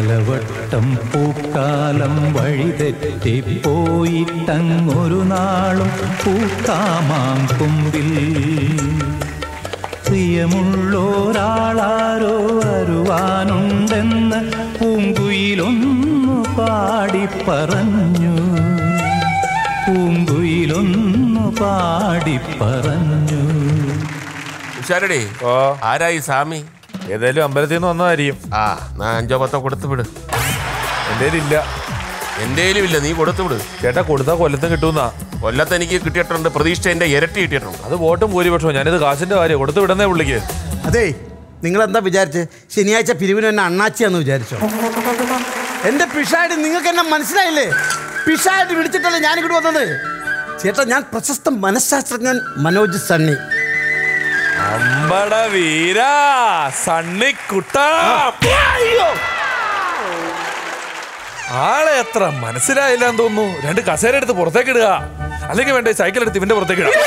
പലവട്ടം പൂക്കാലം വഴിതെറ്റിപ്പോയിട്ടങ്ങൊരു നാളും പൂക്കാമാം കൊമ്പിൽ പ്രിയമുള്ളൊരാളാരോ വരുവാനുണ്ടെന്ന് പൂങ്കുയിലൊന്നു പാടിപ്പറഞ്ഞു. പൂങ്കുയിലൊന്നു പാടിപ്പറഞ്ഞു. ഉഷാരടി, ആരായി സ്വാമി? ഏതായാലും അമ്പലത്തിൽ നിന്ന് വന്നതായിരിക്കും. ആ, 5-10 കൊടുത്തു വിട്. എന്തേലും ഇല്ല, നീ കൊടുത്തു വിട്. ചേട്ടാ കൊടുത്താൽ കൊല്ലത്തും കിട്ടുന്ന. കൊല്ലത്ത് എനിക്ക് കിട്ടിയിട്ടുണ്ട്, പ്രതീക്ഷ എന്റെ ഇരട്ടി കിട്ടിയിട്ടുണ്ട്. അത് വോട്ടും ഭൂരിപക്ഷവും. ഞാനിത് കാശിന്റെ കാര്യം കൊടുത്തു വിടുന്നേ പുള്ളിക്ക്. അതെ, നിങ്ങളെന്താ വിചാരിച്ച് ശനിയാഴ്ച പിരിവിന് എന്നെ അണ്ണാച്ചിയാന്ന് വിചാരിച്ചോ? എന്റെ പിഷായിട്ട് നിങ്ങൾക്ക് എന്നെ മനസ്സിലായില്ലേ? പിഷായിട്ട് വിളിച്ചിട്ടല്ലേ ഞാനിങ്ങോട്ട് വന്നത്. ചേട്ടാ, ഞാൻ പ്രശസ്ത മനഃശാസ്ത്രജ്ഞൻ മനോജ് സണ്ണി. അമ്പട വീര സണ്ണിക്കുട്ട. ആളെ എത്ര മനസ്സിലായില്ലാന്ന് തോന്നുന്നു. 2 കസേര എടുത്ത് പുറത്തേക്ക് ഇടുക, അല്ലെങ്കിൽ വേണ്ട സൈക്കിൾ എടുത്ത് ഇവന്റെ പുറത്തേക്ക് ഇടുക.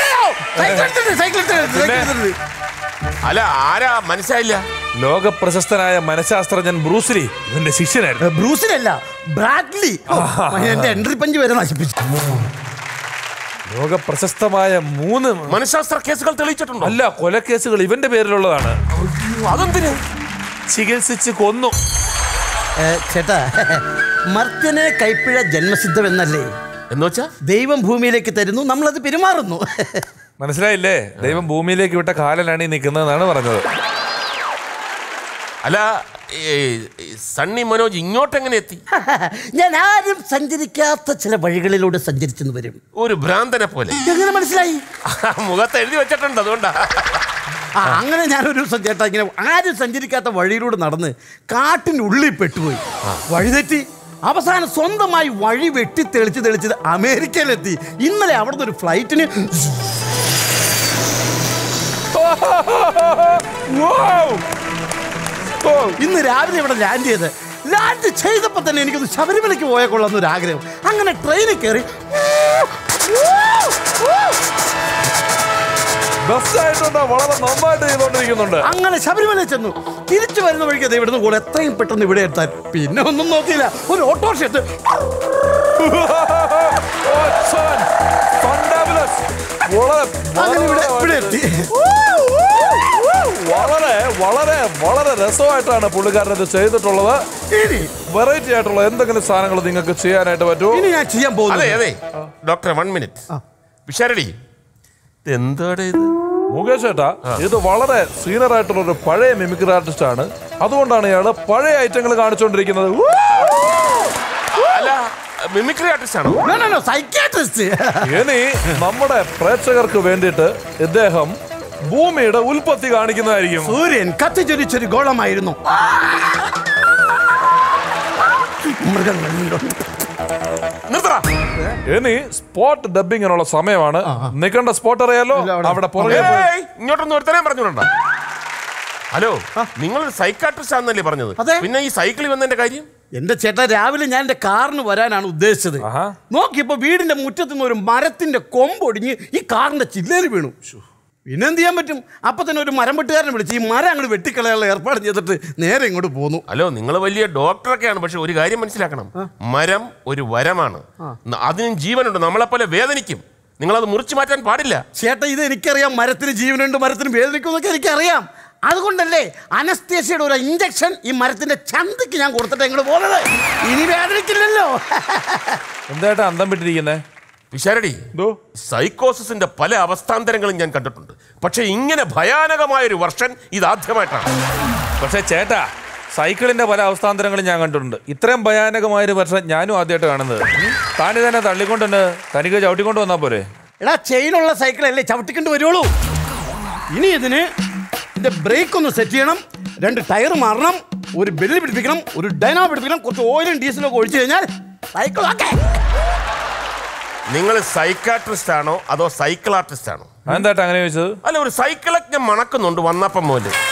അല്ല, ആരാ മനസ്സിലായില്ല? ലോക പ്രശസ്തനായ മനഃശാസ്ത്രജ്ഞൻ ബ്രൂസ്ലി ഇവന്റെ ശിഷ്യനായിരുന്നു. ബ്രൂസിലല്ല, ബ്രാഡ്ലി. എന്റെ എൻട്രി പഞ്ച് വരെ നശിപ്പിച്ചു. ലോക പ്രശസ്തമായ 3 മനഃശാസ്ത്ര കേസുകൾ തെളിയിച്ചിട്ടുണ്ടോ? അല്ല, കൊലക്കേസുകൾ ഇവന്റെ പേരിലുള്ളതാണ്. അതെന്തിന്? ചികിത്സിച്ച് കൊന്നു. ചേട്ടാ, മർത്യനെ കൈപ്പിഴ ജന്മസിദ്ധമെന്നല്ലേ എന്ന് വെച്ചാ? ദൈവം ഭൂമിയിലേക്ക് തരുന്നു, നമ്മളത് പെരുമാറുന്നു. മനസ്സിലായില്ലേ? ദൈവം ഭൂമിയിലേക്ക് വിട്ട കാലനാണ് ഈ നിൽക്കുന്നതെന്നാണ് പറഞ്ഞത്. അല്ല, സണ്ണി മനോജ് ഇങ്ങോട്ടെങ്ങനെ എത്തി? ഞാൻ ആരും സഞ്ചരിക്കാത്ത ചില വഴികളിലൂടെ സഞ്ചരിച്ചെന്ന് വരും. ഒരു ഭ്രാന്തനെ പോലെ. എങ്ങനെ മനസ്സിലായി? മുഖത്ത് എഴുതി വെച്ചിട്ടുണ്ട്, അതുകൊണ്ടാ. അങ്ങനെ ഞാനൊരു ദിവസം ചേട്ടാ ഇങ്ങനെ ആരും സഞ്ചരിക്കാത്ത വഴിയിലൂടെ നടന്ന് കാട്ടിൻ്റെ ഉള്ളിൽ പെട്ടുപോയി. വഴിതെറ്റി അവസാനം സ്വന്തമായി വഴി വെട്ടി തെളിച്ച് അമേരിക്കയിലെത്തി. ഇന്നലെ അവിടുന്ന് ഒരു ഫ്ലൈറ്റിന് ഇന്ന് രാവിലെ ഇവിടെ ലാൻഡ് ചെയ്തപ്പോ തന്നെ എനിക്കൊന്ന് ശബരിമലയ്ക്ക് പോയാൽ കൊള്ളാമെന്നൊരു ആഗ്രഹം. അങ്ങനെ ട്രെയിനിൽ കയറി വളരെ നന്നായിട്ട് ചെയ്തോണ്ടിരിക്കുന്നുണ്ട്. അങ്ങനെ ശബരിമല ചെന്നു. തിരിച്ചു വരുന്ന വഴിക്ക് അത് ഇവിടുന്ന് കൂടെ എത്രയും പെട്ടെന്ന് ഇവിടെ എത്താൻ. പിന്നെ ഒന്നും നോക്കിയില്ല, ഒരു ഓട്ടോറിക്ഷ എടുത്ത് ഇവിടെ എത്തി. വളരെ വളരെ വളരെ രസമായിട്ടാണ് പുള്ളിക്കാരൻ ഇത് ചെയ്തിട്ടുള്ളത്. ഇനി വെറൈറ്റി ആയിട്ടുള്ള എന്തെങ്കിലും സാധനങ്ങൾ നിങ്ങൾക്ക് ചെയ്യാനായിട്ട് പറ്റുമോ? ഇനി ഞാൻ ചെയ്യാൻ പോകുന്നത്. അതെ ഡോക്ടർ, 1 മിനിറ്റ്. വിശാരടി, എന്താടെ ഇത്? മുകേഷ് ചേട്ടാ, ഇത് വളരെ സീനിയർ ആയിട്ടുള്ള ഒരു പഴയ മിമിക്രി ആർട്ടിസ്റ്റ് ആണ്. അതുകൊണ്ടാണ് ഇയാള് പഴയ ഐറ്റങ്ങൾ കാണിച്ചുകൊണ്ടിരിക്കുന്നത്. അല്ല, മിമിക്രി ആർട്ടിസ്റ്റ് ആണോ? സൈക്യാട്രിസ്റ്റ്. ഇനി നമ്മുടെ പ്രേക്ഷകർക്ക് വേണ്ടിയിട്ട് ഇദ്ദേഹം ഭൂമിയുടെ ഉൽപ്പത്തി കാണിക്കുന്നതായിരിക്കും. സൂര്യൻ കത്തിച്ചൊരിച്ചൊരു ഗോളമായിരുന്നു. ഇനി സ്പോട്ട് ഡബിങ്ങിനുള്ള സമയമാണ്. നിൽക്കേണ്ട സ്പോട്ട് അറിയാലോ, അവിടെ പുറകെ ഇങ്ങോട്ടൊന്നും ഒരുത്തരം പറഞ്ഞുകൊണ്ടാ. ഹലോ, നിങ്ങളൊരു സൈക്കാട്രിസ്റ്റ് ആണെന്നല്ലേ പറഞ്ഞത്? പിന്നെ ഈ സൈക്കിളിൽ വന്നതിന്റെ കാര്യം? എന്റെ ചേട്ടാ, രാവിലെ ഞാൻ എന്റെ കാറിന് വരാനാണ് ഉദ്ദേശിച്ചത്. നോക്കിയപ്പോ വീടിന്റെ മുറ്റത്തുനിന്ന് ഒരു മരത്തിന്റെ കൊമ്പൊടിഞ്ഞ് ഈ കാറിന്റെ ചില്ലേല് വീണു. പിന്നെന്ത് ചെയ്യാൻ പറ്റും? അപ്പൊ തന്നെ ഒരു മരം വെട്ടുകാരനെ വിളിച്ച് ഈ മരം അങ്ങോട്ട് വെട്ടിക്കളയാനുള്ള ഏർപ്പാട് ചെയ്തിട്ട് നേരെ ഇങ്ങോട്ട് പോന്നു. ഹലോ, നിങ്ങൾ വലിയ ഡോക്ടറൊക്കെയാണ്, പക്ഷെ ഒരു കാര്യം മനസ്സിലാക്കണം. മരം ഒരു വരമാണ്, അതിനും ജീവനുണ്ട്. നമ്മളെപ്പോലെ വേദനിക്കും. നിങ്ങളത് മുറിച്ചു മാറ്റാൻ പാടില്ല. ചേട്ടാ, ഇത് എനിക്കറിയാം. മരത്തിന് ജീവനുണ്ട്, മരത്തിന് വേദനിക്കും എന്നൊക്കെ എനിക്കറിയാം. അതുകൊണ്ടല്ലേ അനസ്തേഷ്യയുടെ ഒരു ഇഞ്ചക്ഷൻ ഈ മരത്തിന്റെ ചന്തയ്ക്ക് ഞാൻ കൊടുത്തിട്ട് ഇങ്ങോട്ട് പോകുന്നത്. ഇനി വേദനിക്കില്ലല്ലോ. എന്തായിട്ടാ അന്തം വിട്ടിരിക്കുന്നേ? വിശാരടി, സൈക്കോസിന്റെ പല അവസ്ഥാന്തരങ്ങളും ഞാൻ കണ്ടിട്ടുണ്ട്. പക്ഷെ ഇങ്ങനെ ഭയാനകമായൊരു വർഷൻ ഇതാദ്യമായിട്ടാണ്. പക്ഷെ ചേട്ടാ, സൈക്കിളിന്റെ പല അവസ്ഥാന്തരങ്ങളും ഞാൻ കണ്ടിട്ടുണ്ട്. ഇത്രയും ഭയാനകമായൊരു വർഷം ഞാനും ആദ്യമായിട്ട് കാണുന്നത്. താനി തന്നെ തള്ളിക്കൊണ്ടുണ്ട്, തനിക്ക് ചവിട്ടിക്കൊണ്ട് വന്നാൽ പോരെ? എടാ, ചെയിനുള്ള സൈക്കിളല്ലേ ചവിട്ടിക്കൊണ്ട് വരുള്ളൂ. ഇനി ഇതിന് ബ്രേക്ക് ഒന്ന് സെറ്റ് ചെയ്യണം, 2 ടയർ മാറണം, ഒരു ബെല്ല് പിടിപ്പിക്കണം, ഒരു ഡൈനാമോ പിടിപ്പിക്കണം, കുറച്ച് ഓയിലും ഡീസലും ഒക്കെ ഒഴിച്ചു കഴിഞ്ഞാൽ സൈക്കിൾ ഓക്കേ. നിങ്ങൾ സൈക്കാട്രിസ്റ്റ് ആണോ അതോ സൈക്കിൾ ആർട്ടിസ്റ്റ് ആണോ? എന്താ അങ്ങനെ ചോദിച്ചത്? അല്ല, ഒരു സൈക്കിളൊക്കെ ഞാൻ മണക്കുന്നുണ്ട് വന്നപ്പം പോലെ.